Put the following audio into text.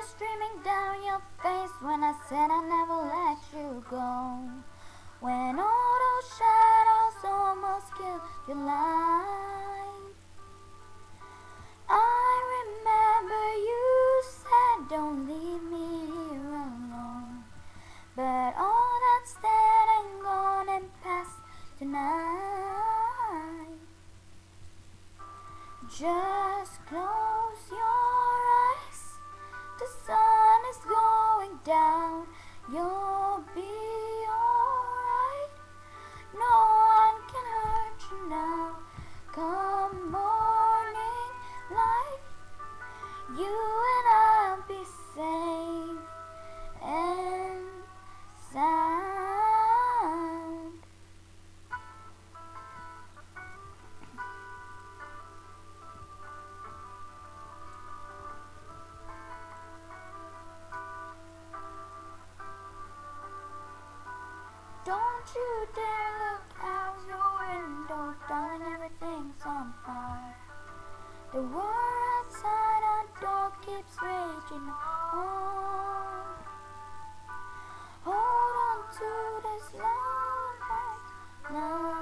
streaming down your face when I said I'd never let you go. When all those shadows almost killed your light, I remember you said don't leave me here alone. But all that's dead and gone and past tonight. Just close your eyes, the sun is going down, you'll be alright. No one can hurt you now. Come morning light, you and I'll be safe and sound. Don't you dare look out your window, darling, everything's on fire. The war outside our door keeps raging on. Hold on to this love,